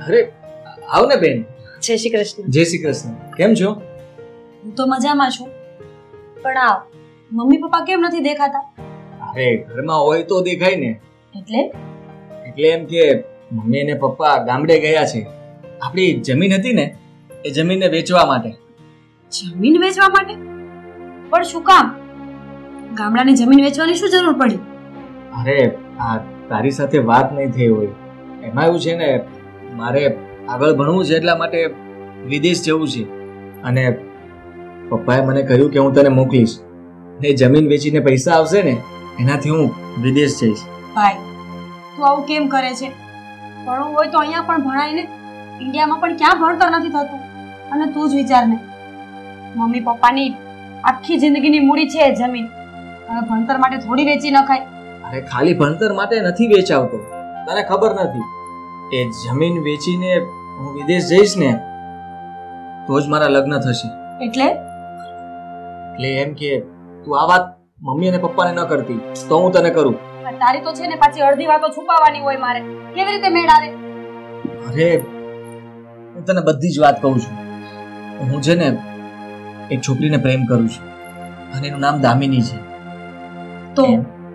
અરે આવ ને બેન. જય શ્રી કૃષ્ણ. જય શ્રી કૃષ્ણ. કેમ છો? હું તો મજામાં છું, પણ આ મમ્મી પપ્પા કેમ નથી દેખાતા? અરે ઘરમાં હોય તો દેખાય ને. એટલે એમ કે મમ્મી અને પપ્પા ગામડે ગયા છે. આપણી જમીન હતી ને એ જમીનને વેચવા માટે. જમીન વેચવા માટે? પણ શું કામ? ગામડાની જમીન વેચવાની શું જરૂર પડી? અરે આ તારી સાથે વાત નહીં થઈ હોય. એમાં એવું છે ને, મારે આગળ ભણવું છે એટલા માટે વિદેશ જવું છે અને પપ્પાએ મને કહ્યું કે હું તને મોકલીશ ને જમીન વેચીને પૈસા આવશે ને એનાથી હું વિદેશ જઈશ. ભાઈ તું આવું કેમ કરે છે? ભણવું હોય તો અહીંયા પણ ભણાય ને. ઇન્ડિયામાં પણ ક્યાં ભણતર નથી થતું. અને તું જ વિચાર ને, મમ્મી પપ્પાની આખી જિંદગીની મૂડી છે એ જમીન. હવે ભણતર માટે થોડી વેચી નખાય. અરે ખાલી ભણતર માટે નથી વેચાવતો, તને ખબર નથી. એ જમીન વેચીને હું વિદેશ જઈશ ને તો જ મારા લગ્ન થશે. એટલે એમ કે તું આ વાત મમ્મી અને પપ્પાને ન કરતી તો હું તને કરું. તારી તો છે ને પાછી અડધી વાતો છુપાવવાની હોય મારે. કેવી રીતે મેળ આવે? અરે હું તને બધી જ વાત કહું છું. હું છે ને એક છોકરીને પ્રેમ કરું છું અને એનું નામ દામિની છે. તો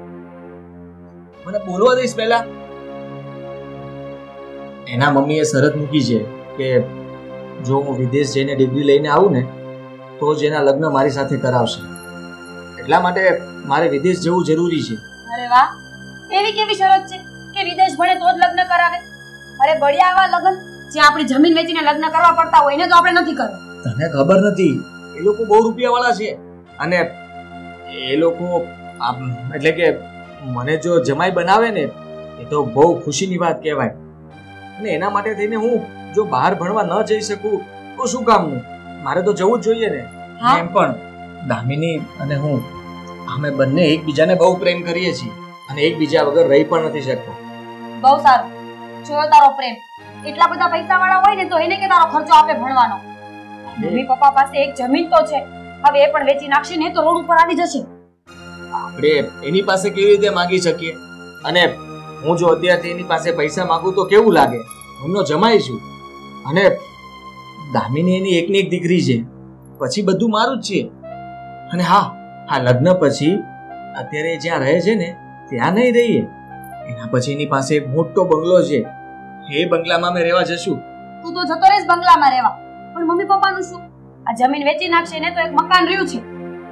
મને બોલવા દઈશ પહેલા. એના મમ્મીએ શરત મૂકી છે કે જો હું વિદેશ જઈને ડિગ્રી લઈને આવું ને તો જ એના લગ્ન મારી સાથે કરાવશે. એટલા માટે મારે વિદેશ જવું જરૂરી છે. અરે વાહ, એવી કેવી શરત છે કે વિદેશ ભણે તો જ લગ્ન કરાવે? અરે બળિયા આવા લગ્ન જે આપણી જમીન વેચીને લગ્ન કરવા પડતા હોય એને તો આપણે નથી કરવું. તને ખબર નથી, એ લોકો બહુ રૂપિયાવાળા છે અને એ લોકો એટલે કે મને જો જમાઈ બનાવે ને એ તો બહુ ખુશીની વાત કહેવાય. અને એના માટે થઈને હું જો બહાર ભણવા ન જઈ શકું તો શું કામનું? મારે તો જવું જ જોઈએ ને. એમ પણ દામિની અને હું અમે બંને એકબીજાને બહુ પ્રેમ કરીએ છીએ અને એકબીજા વગર રહી પણ નથી શકતા. બહુ સારું જોયો તારો પ્રેમ. એટલા બધા પૈસા વાળા હોય ને તો એને કે તારો ખર્ચો આપે ભણવાનો. મમ્મી પપ્પા પાસે એક જમીન તો છે, હવે એ પણ વેચી નાખશે ને તો રોડ ઉપર આવી જશે. આપણે એની પાસે કેવી રીતે માંગી શકીએ? અને હું જો અત્યારથી એની પાસે પૈસા માંગુ તો કેવું લાગે? એમનો જમાઈ છું અને દામિની એની એકની એક દીકરી છે, પછી બધું મારું જ છે. અને હા લગ્ન પછી અત્યારે જ્યાં રહે છે ને ત્યાં નહીં રહીએ. એના પછી એની પાસે એક મોટો બંગલો છે, એ બંગલામાં અમે રહેવા જશું. તું તો જતો રહેશ બંગલામાં રહેવા, પણ મમ્મી પપ્પાનું શું? આ જમીન વેચી નાખશે ને તો એક મકાન રહ્યું છે.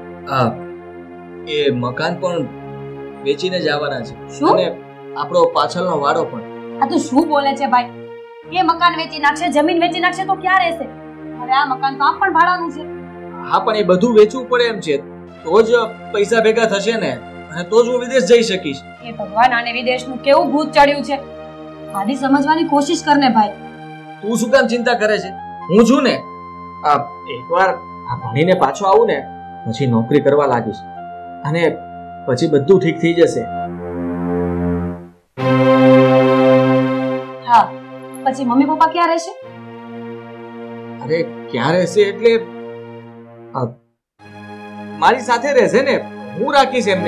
એ મકાન પણ વેચીને જ આવવાના છે. શું? અને આપણો પાછળનો વાડો પણ. આ તું શું બોલે છે ભાઈ? એ મકાન વેચી નાખશે, જમીન વેચી નાખશે તો ક્યાં રહેશે? હવે આ મકાન તો આમ પણ ભાડાનું છે. હા પણ એ બધું વેચવું પડે એમ છે તો જ પૈસા ભેગા થશે ને, અને તો જ હું વિદેશ જઈ શકીશ. એ ભગવાન, આને વિદેશનું કેવું ભૂત ચડ્યું છે. આની સમજવાની કોશિશ કર ને ભાઈ. તું શું કામ ચિંતા કરે છે? હું છું ને. એકવાર ભણીને પાછો આવું ને પછી નોકરી કરવા લાગીશ અને પછી બધું ઠીક થઈ જશે. હા, પછી મમ્મી પપ્પા ક્યાં રહેશે? અરે ક્યાં રહેશે એટલે મારી સાથે રહેશે ને, હું રાખીશ એમને.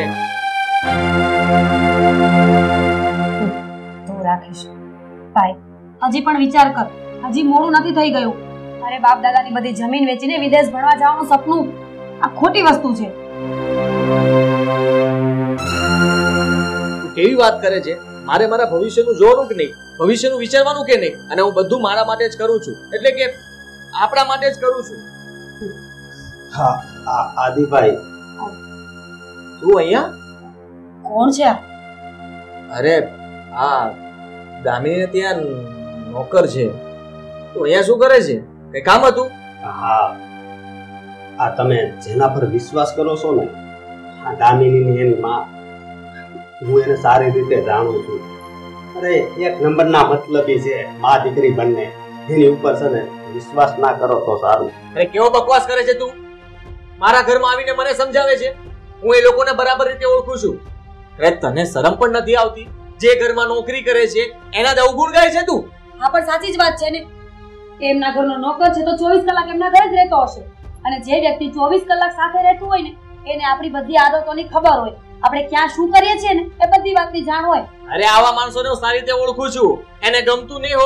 તું રાખીશ? ભાઈ હજી પણ વિચાર કર, હજી મોડું નથી થઈ ગયું. અરે બાપ દાદાની બધી જમીન વેચીને વિદેશ ભણવા જવાનું સપનું આ ખોટી વસ્તુ છે. તું કેવી વાત કરે છે? મારે મારા ભવિષ્યનું જોવાનું કે નહીં, ભવિષ્યનું વિચારવાનું કે નહીં? અને હું બધું મારા માટે જ કરું છું, એટલે કે આપણા માટે જ કરું છું. હા આદિભાઈ. તું અહીંયા? કોણ છે આ? અરે દામિની ત્યાં નોકર છે. તું અહીંયા શું કરે છે? કઈ કામ હતું? હા તમે જેના પર વિશ્વાસ કરો છો ને, દામિની એની માં, હું એને સારી રીતે જાણું છું. અરે એક નંબરના મતલબી છે, માં દીકરી બંને. એની ઉપર છે ને વિશ્વાસ ના કરો તો સારું. અરે કેવો બકવાસ કરે છે તું? મારા ઘરમાં આવીને મને સમજાવે છે. હું એ લોકોને બરાબર રીતે ઓળખું છું. અરે તને શરમ પણ નથી આવતી? જે ઘરમાં નોકરી કરે છે એના જ અવગુણ ગાય છે તું? હા પણ સાચી જ વાત છે ને. એમના ઘરનો નોકર છે તો 24 કલાક એમના ઘરે જ રહેતો હશે. અને જે વ્યક્તિ 24 કલાક સાથે રહેતું હોય ને એને આપણી બધી આદતોની ખબર હોય. આપણે ક્યાં શું કરીએ છીએ ને એ બધી વાતની જાણ હોય. અરે આવા માણસોને હું સારી રીતે ઓળખું છું. એને ગમતું નહીં હોય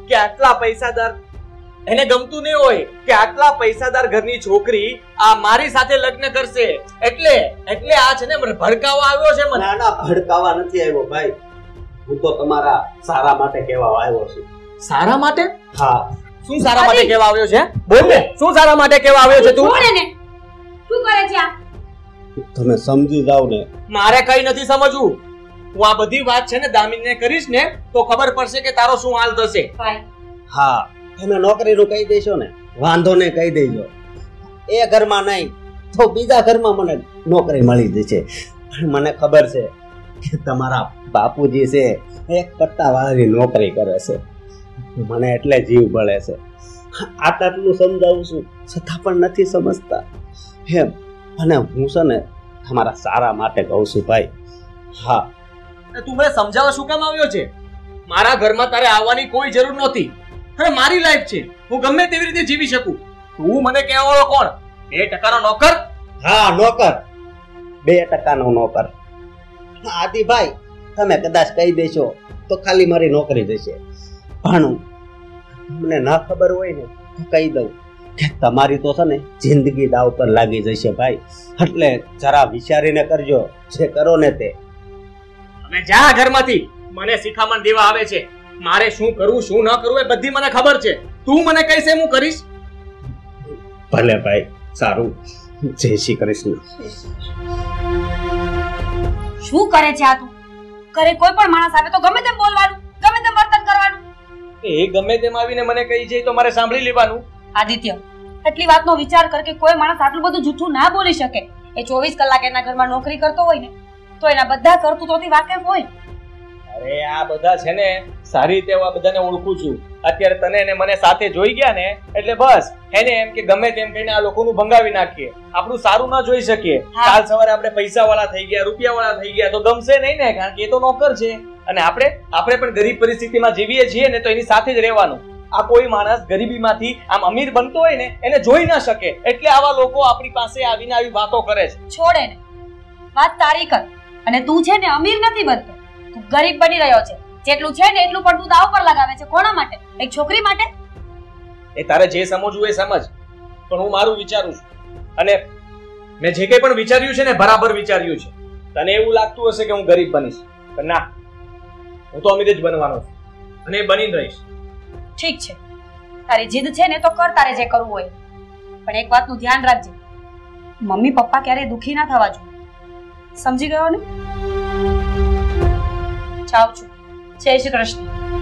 કે આટલા પૈસાદાર એને ગમતું નહીં હોય કે આટલા પૈસાદાર ઘરની છોકરી આ મારી સાથે લગ્ન કરશે એટલે આ છે ને મને ભડકાવા આવ્યો છે મને. ના ના, ભડકાવા નથી આવ્યો ભાઈ. હું તો તમારા સારા માટે કહેવા આવ્યો છું. સારા માટે? હા. શું સારા માટે કહેવા આવ્યો છે? બોલ ને, શું સારા માટે કહેવા આવ્યો છે તું? છોડ એને. શું કરે છે આ? તમે સમજી જાવ ને. મારે કઈ નથી સમજવું. હું આ બધી વાત છે ને દામિનીને કરીશ ને તો ખબર પડશે કે તારો શું હાલ થશે. ભાઈ હા, તમે નોકરીનું કહી દેશો ને, વાંધો ને કહી દેજો. એ ઘરમાં નહીં તો બીજા ઘરમાં મને નોકરી મળી જશે. પણ મને ખબર છે કે તમારા બાપુજી છે એક પટ્ટાવાળાની નોકરી કરે છે. મને એટલે જીવ બળે છે. આટલું સમજાવું છું છતાં પણ નથી સમજતા એમ. અને હું છે ને તમારા સારા માટે કહું છું ભાઈ. હા. તું મને સમજાવવા શું કામ આવ્યો છે? મારા ઘરમાં તારે આવવાની કોઈ જરૂર નહોતી. હવે મારી લાઈફ છે, હું ગમે તેવી રીતે જીવી શકું. તું મને કહેવાનો કોણ? 2% નોકર? હા, નોકર. 2% નોકર. આદિભાઈ, તમે કદાચ કહી દેશો તો ખાલી મારી નોકરી જશે. પણ મને ના ખબર હોય ને તો કહી દઉં કે તમારી તો છે ને જિંદગી દાવ પર લાગી જશે ભાઈ. એટલે જરા વિચારીને કરજો, જે કરો ને તે. હવે જા ઘરમાંથી. મને શિખામણ દેવા આવે છે. મારે શું કરવું શું ન કરવું એ બધી મને ખબર છે. તું મને કહીશ એમ હું કરીશ. ભલે ભાઈ, સારું. જય શ્રી કૃષ્ણ. શું કરે છે આ તું? ઘરે કોઈ પણ માણસ આવે તો ગમે તેમ બોલવાનું, ગમે તેમ વર્તન કરવાનું. એ ગમે તેમ આવીને મને કહી જાય તો મારે સાંભળી લેવાનું. આદિત્ય, એટલી વાતનો વિચાર કર કે કોઈ માણસ આટલું બધું જૂઠું ના બોલી શકે. એ 24 કલાક એના ઘરમાં નોકરી કરતો હોય ને તો એના બધા કરતૂતોથી વાકેફ હોય. અરે આ બધા છે ને સારી રીતે આ બધાને ઓળખું છું. અત્યારે તને ને મને સાથે જોઈ ગયા ને એટલે બસ એને એમ કે ગમે તેમ કહીને આ લોકોનું ભંગાવી નાખીએ, આપણું સારું ના જોઈ શકીએ. કાલ સવારે આપણે પૈસાવાળા થઈ ગયા, રૂપિયાવાળા થઈ ગયા તો ગમશે નહીં ને, કારણ કે એ તો નોકર છે. અને આપણે પણ ગરીબ પરિસ્થિતિમાં જીવીએ છીએ ને તો એની સાથે જ રહેવાનું. આ કોઈ માણસ ગરીબીમાંથી આમ અમીર બનતો હોય ને એને જોઈ ના શકે, એટલે આવા લોકો આપણી પાસે આવીને આવી વાતો કરે છે. છોડે ને, વાત તારી કર. અને તું છે ને અમીર નથી બનતો, તું ગરીબ બની રહ્યો છે. જેટલું છે ને એટલું પણ તું દાવ પર લગાવે છે. કોના માટે? એક છોકરી માટે? એ તારે જે સમજવું એ સમજ, પણ હું મારું વિચારું છું. અને મેં જે કંઈ પણ વિચાર્યું છે ને બરાબર વિચાર્યું છે. તને એવું લાગતું હશે કે હું ગરીબ બનીશ, પણ ના, હું તો અમીર જ બનવાનો છું અને એ બની રહીશ. ઠીક છે, તારી જીદ છે ને તો કર, તારે જે કરવું હોય. પણ એક વાતનું ધ્યાન રાખજે, મમ્મી પપ્પા ક્યારેય દુખી ના થવા જોઈએ. સમજી ગયો ને? જાઉં છું. જય શ્રી કૃષ્ણ.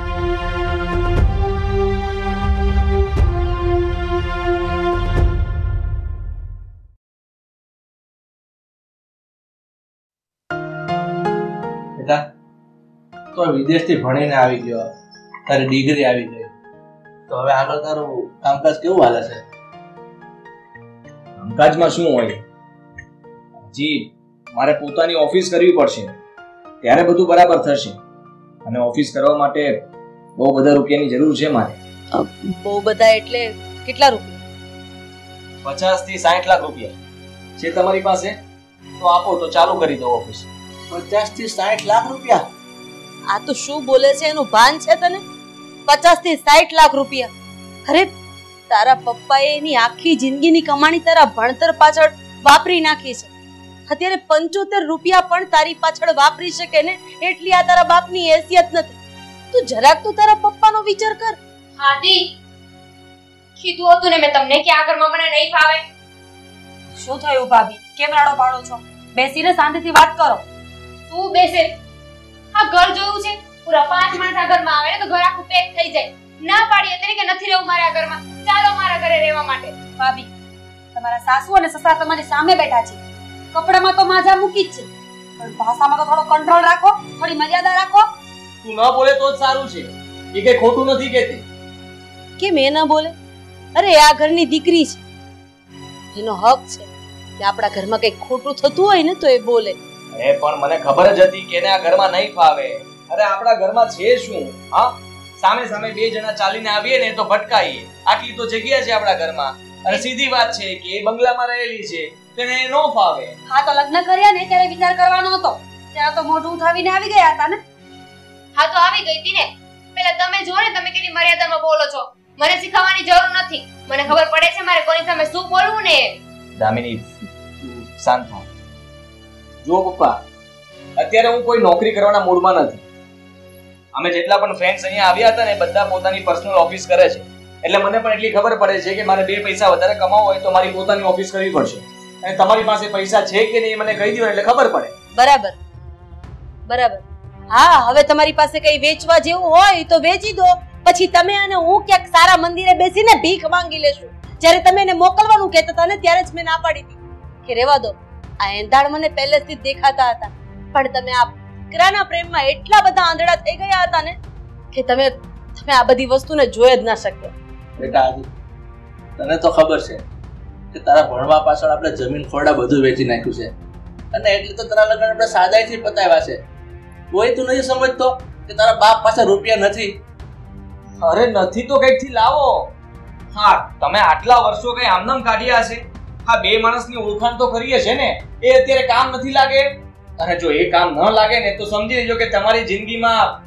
બેટા, તો વિદેશથી ભણીને આવી ગયો, તારી ડિગ્રી આવી ગઈ, તો હવે આગળ તારું કામકાજ કેવું હાલે છે? કામકાજમાં શું હોય, હજી મારે પોતાની ઓફિસ કરવી પડશે, ત્યારે બધું બરાબર થશે. અને ઓફિસ કરવા માટે બહુ બધા રૂપિયાની જરૂર છે મારે. બહુ બધા એટલે કેટલા રૂપિયા? 50 થી 60 લાખ રૂપિયા છે તમારી પાસે? તો આપો તો ચાલુ કરી દો ઓફિસ. 50 થી 60 લાખ રૂપિયા? આ તો શું બોલે છે, એનું ભાન છે તને? 50 થી 60 લાખ રૂપિયા? અરે તારા પપ્પાએ એની આખી જિંદગીની કમાણી તારા ભણતર પાછળ વાપરી નાખી છે. અત્યારે 75 રૂપિયા પણ તારી પાછળ વાપરી શકે ને એટલી આ તારા બાપની હેસિયત નથી. તું જરાક તો તારા પપ્પાનો વિચાર કર. હાદી કીધું હતું ને મેં તમને કે આ ઘરમાં મને નહીં ફાવે. શું થયું ભાભી? કેમ રાડો પાડો છો? બેસીને શાંતિથી વાત કરો. તું બેસે. આ ઘર જોયું છે, પૂરા 5 માણસ આ ઘરમાં આવે ને તો ઘર આખું પેક થઈ જાય. ના પાડીએ તેને કે નથી રહેવું મારે આ ઘરમાં, ચાલો મારા ઘરે રહેવા માટે. ભાભી, તમારા સાસુ અને સસરા તમારી સામે બેઠા છે. કપડામાં તો માજા મૂકી જ છે, પણ ભાષામાં તો થોડો કંટ્રોલ રાખો, થોડી મર્યાદા રાખો. તું ન બોલે તો જ સારું છે. એ કઈ ખોટું નથી કહેતી. કેમ એ ના બોલે? અરે આ ઘરની દીકરી છે, એનો હક છે કે આપણા ઘરમાં કંઈક ખોટું થતું હોય ને તો એ બોલે. અરે પણ મને ખબર જ હતી કે એને આ ઘરમાં નહીં ફાવે. અરે આપણા ઘરમાં છે શું? હા, સામે સામે બે જણા ચાલીને આવીએ ને તો ભટકાઈએ. આટલી તો જગ્યા છે આપણા ઘરમાં. અને સીધી વાત છે કે એ બંગલામાં રહેલી છે, તેને ન ફાવે. હા તો લગ્ન કર્યા ને ત્યારે વિચાર કરવાનો હતો. ત્યારે તો મોઢું ઉઠાવીને આવી ગયા હતા ને. હા તો આવી ગઈ હતી ને, પેલા તમે જો ને તમે કેટલી મર્યાદામાં બોલો છો. મને શીખવવાની જરૂર નથી. મને ખબર પડે છે મારે કોની સામે શું બોલવું ને. દામિની શાંત થા. જો પપ્પા, અત્યારે હું કોઈ નોકરી કરવાના મૂડમાં નથી. અમે જેટલા પણ ફ્રેન્ડ્સ અહીંયા આવ્યા હતા ને બધા પોતાની પર્સનલ ઓફિસ કરે છે. એટલે મને પણ એટલી ખબર પડે છે કે મારે 2 પૈસા વધારે કમાવો હોય તો મારી પોતાની ઓફિસ કરવી પડશે. અને તમારી પાસે પૈસા છે કે નહીં મને કહી દો એટલે ખબર પડે. બરાબર બરાબર. હા, હવે તમારી પાસે કઈ વેચવા જેવું હોય તો વેચી દો. પછી તમે અને હું ક્યાંક સારા મંદિરે બેસીને ભીખ માંગી લેશું. જ્યારે તમે એને મોકલવાનું કહેતા હતા ને ત્યારે જ મેં ના પાડી હતી કે રહેવા દો. આ એંધાણ મને પહેલેથી જ દેખાતા હતા, પણ તમે આ દીકરાના પ્રેમમાં એટલા બધા આંધળા થઈ ગયા હતા ને કે તમે આ બધી વસ્તુને જોઈ જ ના શક્યા. બેટા આદિ, તને તો ખબર છે કે તારા ભણવા પાછળ આપણે જમીન ખોરડા બધું વેચી નાખ્યું છે, અને એટલે તો તારા લગ્ન આપણે સાદાઈથી પતાવ્યા છે. કોઈ તું નહીં સમજતો કે તારા બાપ પાસે રૂપિયા નથી? અરે નથી તો કઈકથી લાવો. હા, તમે આટલા વર્ષો કઈ આમનામ કાઢ્યા છે. હા, 2 માણસની ઓળખાણ તો કરીએ છે ને, એ અત્યારે કામ નથી લાગે. અને જો એ કામ ન લાગે ને તો સમજી લેજો કે તમારી જિંદગીમાં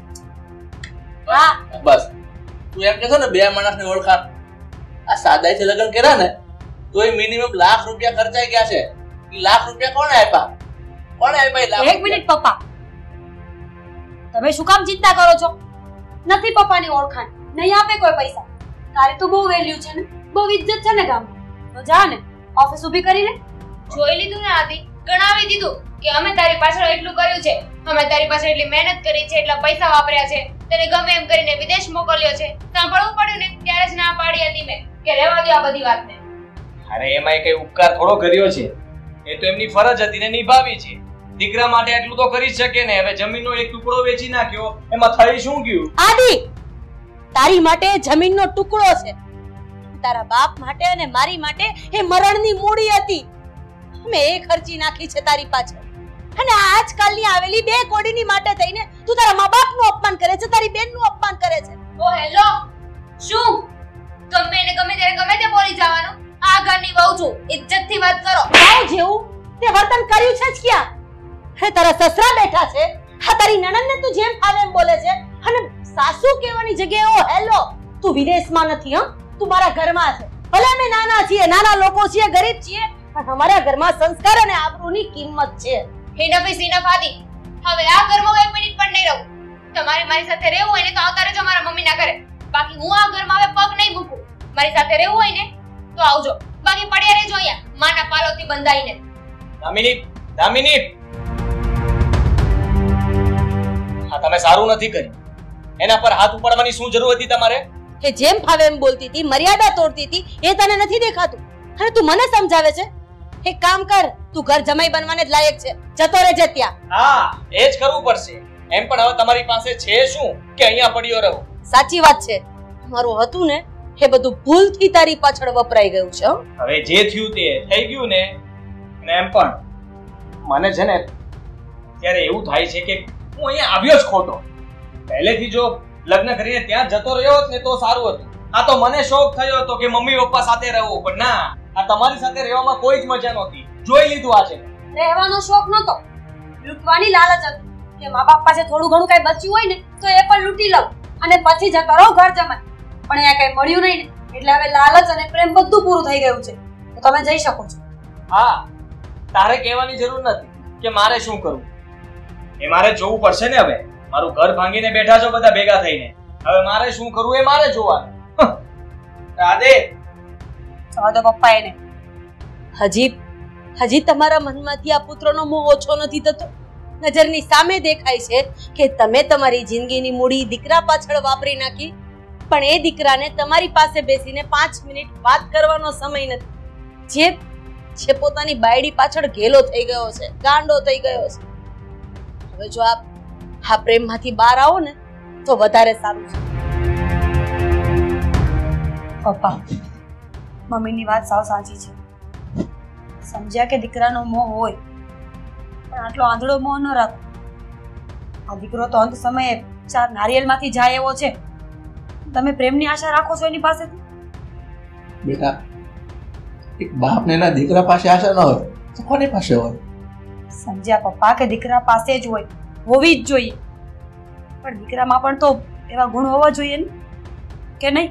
બસ તું એમ કહેશો ને 2 માણસની ઓળખાણ. આ સાદાઈથી લગ્ન કર્યા ને તો એ મિનિમમ લાખ રૂપિયા ખર્ચાઈ ગયા છે. લાખ રૂપિયા કોણે આપ્યા? કોણે આપ્યા? એક મિનિટ પપ્પા, તમે શું કામ ચિંતા કરો છો? નથી પપ્પાની ઓળખાણ, નહીં આપે કોઈ પૈસા. તારી તો બહુ વેલ્યુ છે ને, બહુ ઇજ્જત છે ને ગામમાં. તો જા ને ઓફિસ ઊભી કરી લે. જોઈ લીધું ને આદિ, ગણાવી દીધું કે અમે તારી પાછળ એટલું કર્યું છે, અમે તારી પાસે એટલી મહેનત કરી છે, એટલા પૈસા વાપર્યા છે, તને ગમે એમ કરીને વિદેશ મોકલ્યો છે. સાંભળવું પડ્યું ને ત્યારે જ ના પાડી હતી મેં કે રહેવા દો આ બધી વાતને. અરે એમાં કઈ ઉપકાર થોડો કર્યો છે, એ તો એમની ફરજ હતી ને નિભાવી છે. દીકરા માટે એટલું તો કરી શકે ને. હવે જમીનનો એક ટુકડો વેચી નાખ્યો, એમાં થઈ શું ગયું? આદિ, તારી માટે જમીનનો ટુકડો છે, તારા બાપ માટે અને મારી માટે એ મરણની મૂડી હતી. મેં એ ખર્ચી નાખી છે તારી પાછળ. અને આજકાલની આવેલી 2 કોડીની માટે થઈને તું તારા મા બાપનું અપમાન કરે છે, તારી બેનનું અપમાન કરે છે. ઓ હેલો, શું ગમે ને ગમે ત્યારે ગમે તે બોલી જવાનું? આ ઘરની વહુ છું, ઇજ્જતથી વાત કરો. તાવ જેવું તે વર્તન કર્યું છે જ ક્યાં? હે, તારા સસરા બેઠા છે, હા તારી નણંદને તું જેમ ફાવે એમ બોલે છે, અને સાસુ કહેવાની જગ્યાએ ઓ હેલો. તું વિદેશમાં નથી, હા, તું મારા ઘરમાં છે. ભલે અમે નાના છીએ, નાના લોકો છીએ, ગરીબ છીએ, પણ અમારા ઘરમાં સંસ્કાર અને આબરૂની કિંમત છે. હિનફ ઇઝ ઇનફ આદિ. હવે આ ઘરમાં હું 1 મિનિટ પણ નહીં રહું. તમારે મારી સાથે રહેવું હોય ને તો આવતા રહેજો મારા મમ્મીના ઘરે. બાકી હું આ ઘરમાં હવે પગ નહીં મૂકું. મારી સાથે રહેવું હોય ને તો આવજો, બાકી પડ્યા રહેજો અહીંયા માના પાલોથી બંધાઈને. દામિની, દામિની, હા તમે સારું નથી કર્યું. એના પર હાથ ઉપાડવાની શું જરૂર હતી તમારે? કે જેમ ફાવે એમ બોલતી હતી, મર્યાદા તોડતી હતી, એ તને નથી દેખાતું. અને તું મને સમજાવે છે. એક કામ કર, તું ઘર જમાઈ બનવાને જ લાયક છે, જતો રહેજે ત્યાં. હા, એ જ કરવું પડશે. એમ પણ હવે તમારી પાસે છે શું કે અહીંયા પડ્યો રહો? સાચી વાત છે, મારું હતું ને એ બધું ભૂલથી તારી પાછળ વપરાઈ ગયું છે. હવે જે થયું તે થઈ ગયું ને. અને એમ પણ મને છે ને ત્યારે એવું થાય છે કે હું અહીંયા આવ્યો જ ખોટો. પહેલેથી જો લગ્ન કરીને ત્યાં જતો રહ્યો હોત ને તો સારું હતું. આ તો મને શોખ થયો હતો કે મમ્મી પપ્પા સાથે રહું, પણ ના, આ તમારી સાથે રહેવામાં કોઈ જ મજા નહોતી. જોઈ લીધું આજે. રહેવાનો શોખ નતો, લૂંટવાની લાલચ હતી કે મા બાપ પાસે થોડું ઘણું કઈ બચ્યું હોય ને તો એ પણ લૂંટી લઉં અને પછી જતો રહો ઘર જમાઈ. પણ અહીંયા કઈ મળ્યું નહીં ને એટલે હવે લાલચ અને પ્રેમ બધું પૂરું થઈ ગયું છે. તો તમે જઈ શકો છો. હા, તારે કહેવાની જરૂર નથી કે મારે શું કરવું. એ મારે જોવું પડશે ને. હવે મારું ઘર ભાંગીને બેઠા છો બધા ભેગા થઈને. હવે મારે શું કરવું એ મારે જોવાનું. રાધે, જવા દો પપ્પા એને. હજી તમારા મનમાંથી આ પુત્રનો મોહ ઓછો નથી થતો. નજરની સામે દેખાય છે કે તમે તમારી જિંદગીની મૂડી દીકરા પાછળ વાપરી નાખી, પણ એ દીકરાને તમારી પાસે બેસીને 5 મિનિટ વાત કરવાનો સમય નથી. જે પોતાની બાયડી પાછળ ઘેલો થઈ ગયો છે, ગાંડો થઈ ગયો છે. હવે જો આ પ્રેમમાંથી બહાર આવો ને તો વધારે સારું છે. પપ્પા, મમ્મીની વાત સાવ સાચી છે. સમજ્યા કે દીકરાનો મોહ હોય, પણ આટલો આંધળો મોહ ન રાખો. આ દીકરો તો અંત સમયે 4 નારિયેળમાંથી જાય એવો છે. તમે પ્રેમની આશા રાખો છો એની પાસેથી? બેટા, એક બાપને એના દીકરા પાસે આશા ન હોય તો કોની પાસે હોય? સમજ્યા પપ્પા કે દીકરા પાસે જ હોય, હોવી જ જોઈએ, પણ દીકરામાં પણ તો એવા ગુણ હોવા જોઈએ ને કે નહીં?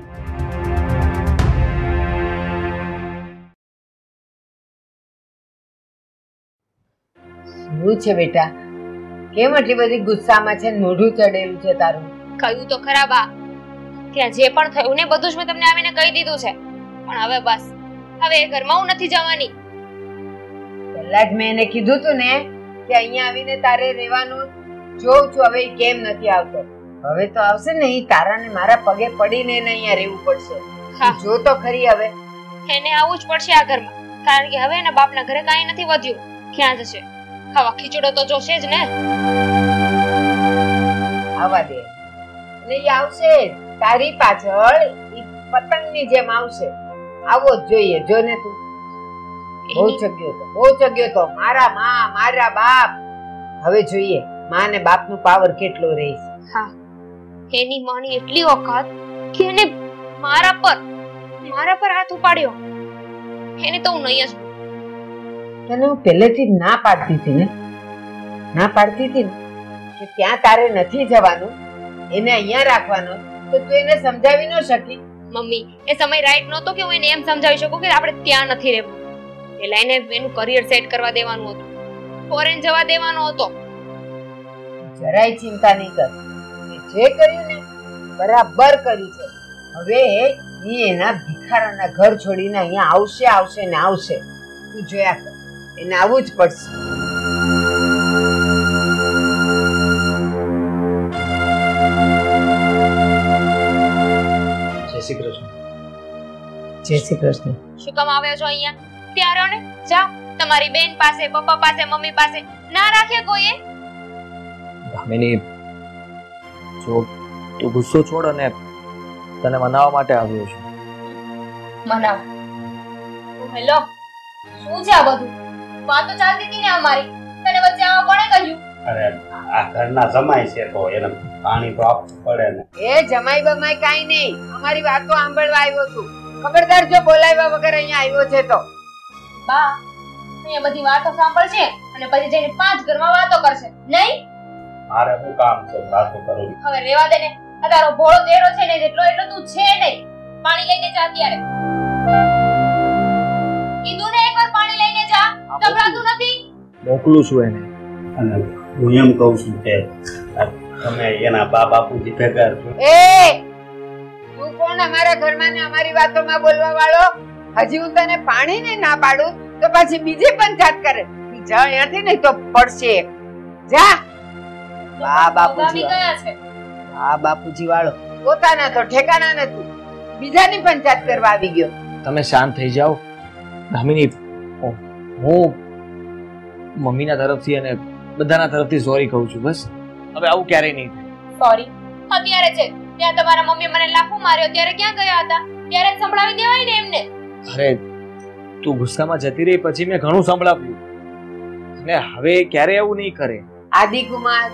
શું છે બેટા? કેમ આટલી બધી ગુસ્સામાં છે? મોઢું ચડેલું છે તારું? કહ્યું તો ખરા બા, ત્યાં જે પણ થયું ને બધું જ મેં તમને આવીને કહી દીધું છે. પણ હવે બસ, હવે એ ઘરમાં હું નથી જવાની. પહેલા જ મેં એને કીધું તું ને કે અહીંયા આવીને તારે રહેવાનું. જોઉં છું હવે ઈ કેમ નથી આવતો. હવે તો આવશે ને, ઈ તારા ને મારા પગે પડીને એને અહીંયા રહેવું પડશે. હા. તું જો તો ખરી હવે. એને આવવું જ પડશે આ ઘરમાં, કારણ કે હવે એના બાપના ઘરે કાંઈ નથી વધ્યું. ક્યાં જશે? ખાવા ખીચડો તો જોશે જ ને. આવવા દે. ને ઈ આવશે જ. તારી પાછળ ઈ પતંગની જેમ આવશે. આવો જ જોઈએ. જો ને તું બહુ ચગ્યો તો, બહુ ચગ્યો તો. મારા માં, મારા બાપ. હવે જોઈએ માં ને બાપ નું પાવર કેટલો રહે છે. હા, એની માની એટલી ઓકાત કે એને મારા પર હાથ ઉપાડ્યો. એને તો હું નહીં જ. તને હું પહેલેથી જ ના પાડતી હતી ને, ના પાડતી હતી ને કે ત્યાં તારે નથી જવાનું, એને અહીંયા રાખવાનો, તો તું એને સમજાવી ન શકી? મમ્મી, એ સમય રાઈટ નહોતો કે હું એને એમ સમજાવી શકું કે આપણે ત્યાં નથી રહેવું. પેલા એને એનું કરિયર સેટ કરવા દેવાનું હતું, ફોરેન જવા દેવાનો હતો. જરાય ચિંતા નહીં કર. જે કર્યું ને બરાબર કર્યું છે. હવે ઈ એના ભિખારાના ઘર છોડીને અહીંયા આવશે ને આવશે. તું જોયા કર, એને આવવું જ પડશે. જય શ્રી કૃષ્ણ. જય શ્રી કૃષ્ણ. શું કામ આવ્યો છો અહીંયા? ત્યારે ને જાઓ તમારી બેન પાસે, પપ્પા પાસે, મમ્મી પાસે. ના રાખે કોઈએ? દામિની, જો તું ગુસ્સો છોડ અને તને મનાવવા માટે આવ્યો છું. મનાવ? હેલો, શું છે આ બધું? વાતો ચાલતી હતી ને અમારી, તને વચ્ચે આવા કોણે કહ્યું? અરે આ ઘરના જમાઈ છે તો એને પાણી તો આપવું પડે ને. એ જમાઈ બમાઈ કાઈ નહીં, અમારી વાતો સાંભળવા આવ્યો છું. ખબરદાર જો બોલાવ્યા વગર અહીંયા આવ્યો છે તો. બા, અહીંયા બધી વાતો સાંભળશે અને પછી જઈને 5 ઘરમાં વાતો કરશે, નહીં? મારે શું કામ છે વાતો કરવું? હવે રેવા દે ને. આ તારો ભોળો દેરો છે ને, જેટલો એટલો તું છે નહીં. પાણી લઈને જા અત્યારે. કીધું ને એકવાર પાણી લઈને જા. સંભળાતું નથી? મોકલું છું એને. અને હું એમ કહું છું કે તમે એના બાપુજી ભેગા છો. એ તું કોણ અમારા ઘરમાં ને અમારી વાતોમાં બોલવા વાળો? હજી હું તને પાણી ને ના પાડું તો પછી બીજી પંચાયત કરે. તું જા અહીંયાથી, નહીં તો પડશે. જા. બા બાપુજી ગયા છે. હા બાપુજી વાળો પોતાના તો ઠેકાણા નથી, બીજાની પંચાયત કરવા આવી ગયો. તમે શાંત થઈ જાઓ. દામિની, હું મમ્મીના તરફથી અને બધાના તરફથી સોરી કહું છું. બસ હવે આવું ક્યારેય નહીં થાય. સોરી અત્યારે છે? ત્યાં તમારા મમ્મી મને લાફો માર્યો ત્યારે ક્યાં ગયા હતા? ત્યારે જ સંભળાવી દેવાય ને એમને. અરે તું ગુસ્સામાં જતી રહી પછી મેં ઘણું સંભળાવ્યું, અને હવે ક્યારે એવું નહીં કરે. આદિકુમાર,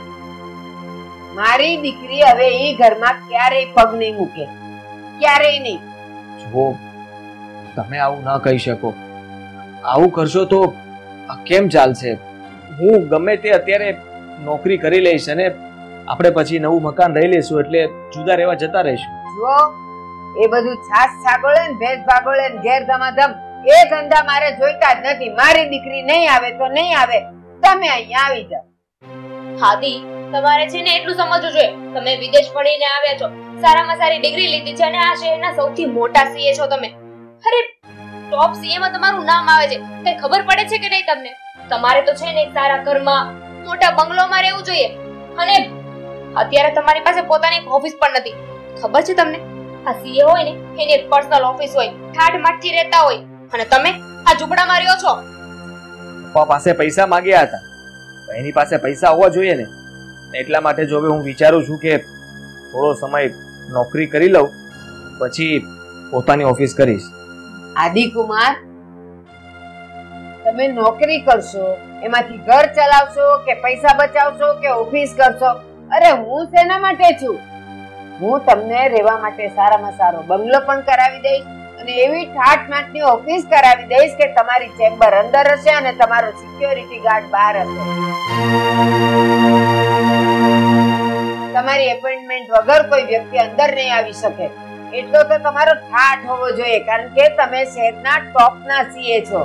મારી દીકરી હવે એ ઘરમાં ક્યારેય પગ નહીં મૂકે, ક્યારેય નહીં. જો તમે આવું ન કહી શકો. આવું કરશો તો કેમ ચાલશે? હું ગમે તે અત્યારે નોકરી કરી લઈશ અને આપણે પછી નવું મકાન લઈ લઈશું, એટલે જુદા રહેવા જતા રહીશું. જો એ બધું છાસ છાગોળે ને ભેંસ ભાગોળે ને ઘેર ધમાધમ એ ધંધા મારે જોઈતા જ નથી. મારી દીકરી નહીં આવે તો નહીં આવે, તમે અહીંયા આવી જાઓ. હાદી, તમારે છે ને એટલું સમજવું જોઈએ. તમે વિદેશ ભણીને આવ્યા છો, સારામાં સારી ડિગ્રી લીધી છે અને આ શહેરના સૌથી મોટા સીએ છો તમે. અરે ટોપ સીએ માં તમારું નામ આવે છે, કઈ ખબર પડે છે કે નહીં તમને? તમારે તો છે ને એક સારા ઘરમાં મોટા બંગલોમાં રહેવું જોઈએ. અને અત્યારે તમારી પાસે પોતાની એક ઓફિસ પણ નથી. ખબર છે તમને? આ સીએ હોય ને એની એક પર્સનલ ઓફિસ હોય, ઠાઠ માઠથી રહેતા હોય, અને તમે આ ઝૂંપડામાં રહ્યો છો. પપ્પા પાસે પૈસા માંગ્યા હતા, એની પાસે પૈસા હોવા જોઈએ ને. એટલા માટે જો હવે હું વિચારું છું કે થોડો સમય નોકરી કરી લઉં, પછી પોતાની ઓફિસ કરીશ. આદિકુમાર, તમે નોકરી કરશો, એમાંથી ઘર ચલાવશો કે પૈસા બચાવશો કે ઓફિસ કરશો? અરે હું શેના માટે છું? હું તમને રહેવા માટે સારામાં સારો બંગલો પણ કરાવી દઈશ અને એવી ઠાઠ માઠની ઓફિસ કરાવી દઈશ કે તમારી ચેમ્બર અંદર હશે અને તમારો સિક્યોરિટી ગાર્ડ બહાર હશે. તમારી એપોઇન્ટમેન્ટ વગર કોઈ વ્યક્તિ અંદર નહીં આવી શકે. એટલો તો તમારો ઠાઠ હોવો જોઈએ, કારણ કે તમે શહેરના ટોપના સીએ છો.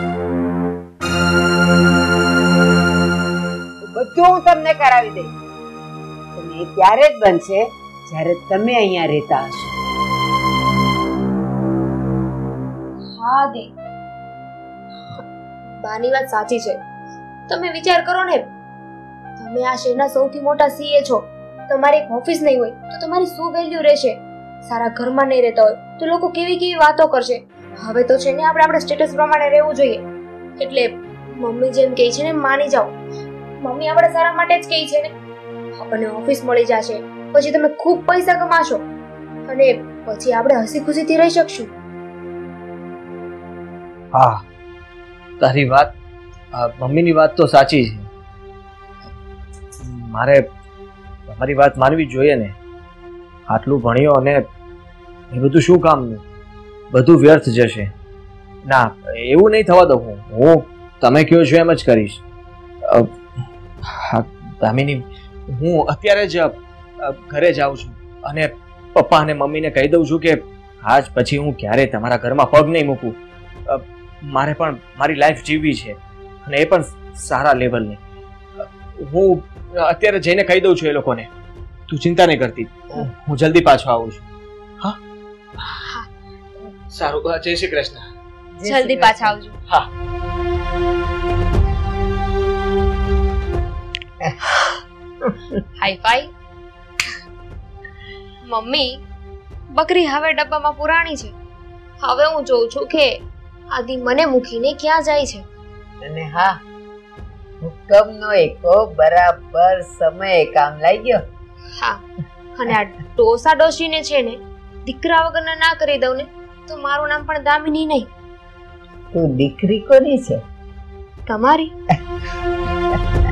બધું હું તમને કરાવી દઈશ. અને એ ત્યારે જ બનશે જ્યારે તમે અહીંયા રહેતા હશો. હા દી, બાની વાત સાચી છે. તમે વિચાર કરો ને, તમે આ શહેરના સૌથી મોટા સીએ છો, તમારી એક ઓફિસ નહીં હોય તો તમારી શું વેલ્યુ રહેશે? સારા ઘરમાં નહીં રહેતા હોય તો લોકો કેવી કેવી વાતો કરશે. હવે તો છે ને આપણે આપણા સ્ટેટસ પ્રમાણે રહેવું જોઈએ. એટલે મમ્મી જેમ કહે છે ને માની જાઓ. મમ્મી આપણે સારા માટે જ કહે છે ને. આપણને ઓફિસ મળી જશે, પછી તમે ખૂબ પૈસા કમાશો અને પછી આપણે હસી ખુશીથી રહી શકશું. હા, તારી વાત, મમ્મીની વાત તો સાચી છે. મારે તમારી વાત માનવી જોઈએ ને. આટલું ભણ્યો અને એ બધું શું કામનું? બધું વ્યર્થ જશે. ના, એવું નહીં થવા દઉં. હું તમે કહો છો એમ જ કરીશ. દામિની, હું અત્યારે જ ઘરે જાઉં છું અને પપ્પા અને મમ્મીને કહી દઉં છું કે આજ પછી હું ક્યારેય તમારા ઘરમાં પગ નહીં મૂકું. મારે પણ મારી લાઈફ જીવવી છે અને એ પણ સારા લેવલની. હું અત્યારે જઈને કહી દઉં છું એ લોકોને. તું ચિંતા નહીં કરતી, હું જલ્દી પાછો આવું છું. હા, સારું. જય શ્રી કૃષ્ણ. જલ્દી પાછા આવજો. હા. Hi fi. મમ્મી, બકરી હવે ડબ્બામાં પુરાણી છે. હવે હું જોઉં છું કે આદિ મને મૂકીને ક્યાં જાય છે. અને હા, હુકમનો એકો બરાબર સમયે કામ લાગ્યો. હા, અને આ ડોસા ડોશીને છે ને દીકરા વગરના ના કરી દઉં ને તો મારું નામ પણ દામિની નહીં. તું દીકરી કોની છે? તમારી.